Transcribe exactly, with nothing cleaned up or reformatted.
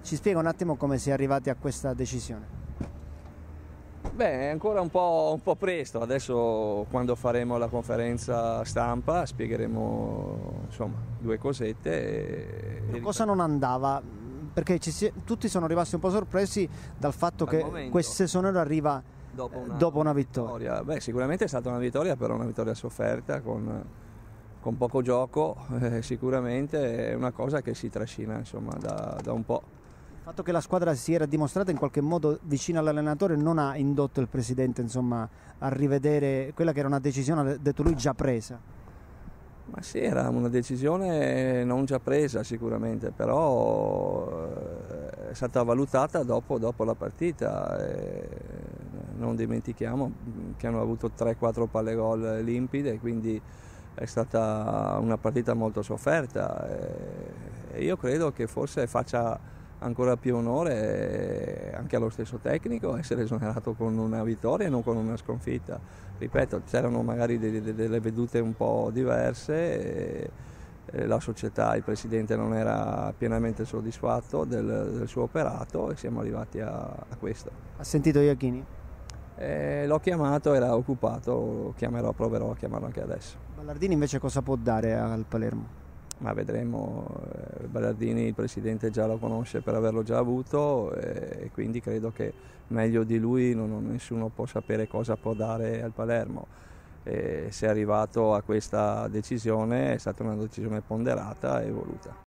Ci spiega un attimo come si è arrivati a questa decisione? Beh, è ancora un po', un po' presto, adesso quando faremo la conferenza stampa spiegheremo insomma due cosette. E, e cosa non andava? Perché ci si, tutti sono rimasti un po' sorpresi dal fatto dal che momento, questo esonero arriva dopo una, dopo una vittoria. vittoria. Beh, sicuramente è stata una vittoria, però una vittoria sofferta, con, con poco gioco, eh, sicuramente è una cosa che si trascina insomma da, da un po'. Il fatto che la squadra si era dimostrata in qualche modo vicina all'allenatore non ha indotto il presidente insomma, a rivedere quella che era una decisione, ha detto lui, già presa? Ma sì, era una decisione non già presa sicuramente, però è stata valutata dopo, dopo la partita. E non dimentichiamo che hanno avuto tre quattro palle gol limpide, quindi è stata una partita molto sofferta e io credo che forse faccia ancora più onore anche allo stesso tecnico essere esonerato con una vittoria e non con una sconfitta. Ripeto, c'erano magari delle, delle vedute un po' diverse e la società, il presidente non era pienamente soddisfatto del, del suo operato e siamo arrivati a, a questo. Ha sentito Iachini? Eh, l'ho chiamato, era occupato, lo chiamerò, proverò a chiamarlo anche adesso. Ballardini invece cosa può dare al Palermo? Ma vedremo, Ballardini il presidente già lo conosce per averlo già avuto e quindi credo che meglio di lui non, nessuno può sapere cosa può dare al Palermo. E se è arrivato a questa decisione è stata una decisione ponderata e voluta.